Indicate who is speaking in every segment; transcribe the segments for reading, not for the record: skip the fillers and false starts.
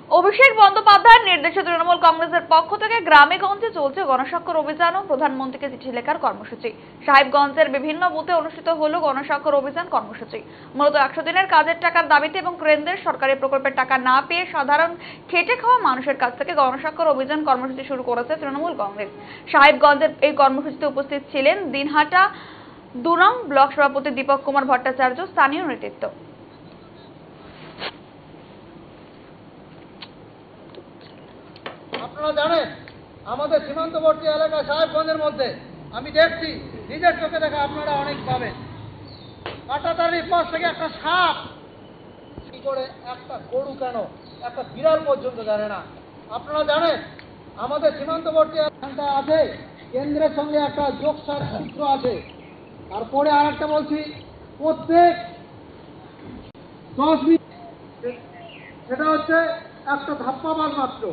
Speaker 1: অভিষেক বন্দ্যোপাধ্যায়ের নির্দেশে তৃণমূল কংগ্রেসের পক্ষ থেকে গ্রামে গঞ্জে চলছে গণস্বাক্ষর অভিযান ও প্রধানমন্ত্রীকে চিঠি লেখার কর্মসূচি। সাহেবগঞ্জের বিভিন্ন বুথে অনুষ্ঠিত হলো গণস্বাক্ষর অভিযান কর্মসূচি। মূলত 100 দিনের কাজের টাকার দাবিতে এবং কেন্দ্রের সরকারি প্রকল্পের টাকা না পেয়ে সাধারণ খেটে খাওয়া মানুষের কাছ থেকে গণস্বাক্ষর অভিযান কর্মসূচি শুরু করেছে তৃণমূল কংগ্রেস। সাহেবগঞ্জের এই কর্মসূচিতে উপস্থিত ছিলেন দিনহাটা 2 নং ব্লক সভাপতি দীপক কুমার ভট্টাচার্য, স্থানীয় নেতৃত্ব।
Speaker 2: আপনারা জানেন আমাদের সীমান্তবর্তী এলাকা সাহেবগঞ্জের মধ্যে আমি দেখছি, নিজের চোখে দেখা আপনারা অনেক পাবেন, কাটাতারির পাশ থেকে একটা সাপ কি করে একটা গরু কেন একটা বিড়াল পর্যন্ত জানে না। আপনারা জানেন আমাদের সীমান্তবর্তী এলাকা আছে, কেন্দ্রের সঙ্গে একটা যোগসার সূত্র আছে। তারপরে আর একটা বলছি, প্রত্যেক 10 মিনিট সেটা হচ্ছে একটা ধাপ্পাবাজ মাত্র।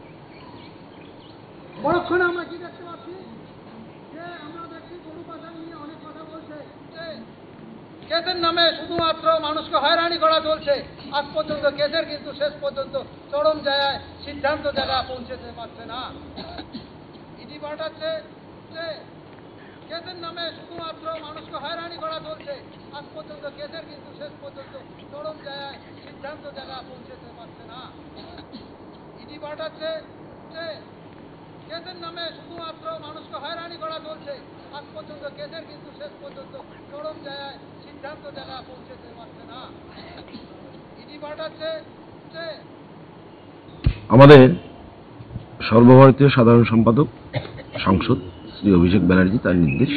Speaker 2: পরক্ষণে আমরা কি দেখতে পাচ্ছি যে আমরা দেখছি গরু পাচার নিয়ে অনেক কথা বলছে, কেসের নামে শুধুমাত্র মানুষকে হয়রানি করা চলছে। আজ পর্যন্ত কেসের কিন্তু শেষ পর্যন্ত চরম জায়গায় সিদ্ধান্ত জায়গা পৌঁছতে পারছে না। ইডি পাঠাচ্ছে যে কেসের নামে শুধুমাত্র মানুষকে হয়রানি করা চলছে। আজ পর্যন্ত কেসের কিন্তু শেষ পর্যন্ত চরম জায়গায় সিদ্ধান্ত জায়গা পৌঁছতে পারছে না। ইডি পাঠাচ্ছে যে কেসের নামে শুধুমাত্র মানুষকে হয়রানি করা চলছে। আজ পর্যন্ত কেসের কিন্তু শেষ পর্যন্ত চরম জায়গায় সিদ্ধান্ত জায়গা পৌঁছতে পারছে না। ইডি পাঠাচ্ছে যে
Speaker 3: আমাদের সর্বভারতীয় সাধারণ সম্পাদক সাংসদ শ্রী অভিষেক ব্যানার্জি তার নির্দেশ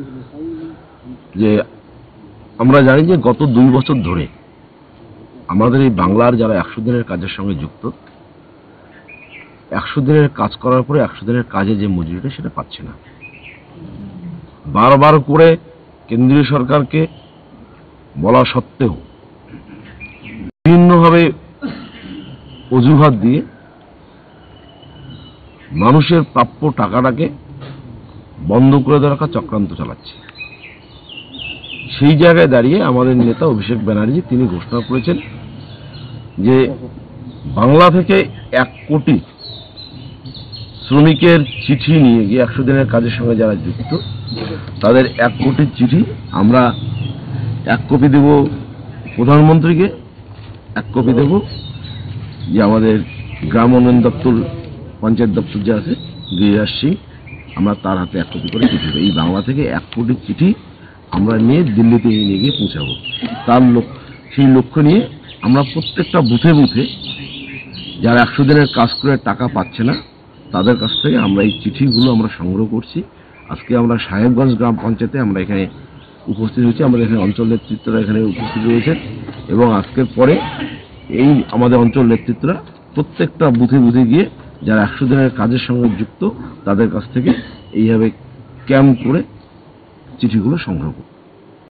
Speaker 3: যে আমরা জানি যে গত 2 বছর ধরে আমাদের এই বাংলার যারা 100 দিনের কাজের সঙ্গে যুক্ত, 100 দিনের কাজ করার পরে 100 দিনের কাজে যে মজুরিটা সেটা পাচ্ছে না। বারবার করে কেন্দ্রীয় সরকারকে বলা সত্ত্বেও বিভিন্নভাবে অজুহাত দিয়ে মানুষের প্রাপ্য টাকাটাকে বন্ধ করে দেওয়ার একটা চক্রান্ত চালাচ্ছে। সেই জায়গায় দাঁড়িয়ে আমাদের নেতা অভিষেক ব্যানার্জি তিনি ঘোষণা করেছেন যে বাংলা থেকে 1 কোটি শ্রমিকের চিঠি নিয়ে গিয়ে 100 দিনের কাজের সঙ্গে যারা যুক্ত তাদের 1 কোটির চিঠি আমরা 1 কপি দেব প্রধানমন্ত্রীকে, 1 কপি দেব যে আমাদের গ্রাম উন্নয়ন দপ্তর পঞ্চায়েত দপ্তর যে আছে গিরিরাজ সিং, আমরা তার হাতে 1 কপি করে চিঠি দেব। এই বাংলা থেকে 1 কোটির চিঠি আমরা নিয়ে দিল্লিতে নিয়ে গিয়ে পৌঁছাবো। সেই লক্ষ্য নিয়ে আমরা প্রত্যেকটা বুথে বুথে যারা 100 দিনের কাজ করে টাকা পাচ্ছে না তাদের কাছ থেকে আমরা এই চিঠিগুলো আমরা সংগ্রহ করছি। আজকে আমরা সাহেবগঞ্জ গ্রাম পঞ্চায়েতে আমরা এখানে উপস্থিত হয়েছি, আমাদের এখানে অঞ্চল নেতৃত্বরা এখানে উপস্থিত রয়েছে এবং আজকের পরে এই আমাদের অঞ্চল নেতৃত্বরা প্রত্যেকটা বুথে বুথে গিয়ে যারা 100 দিনের কাজের সঙ্গে যুক্ত তাদের কাছ থেকে এইভাবে ক্যাম্প করে চিঠিগুলো সংগ্রহ করব।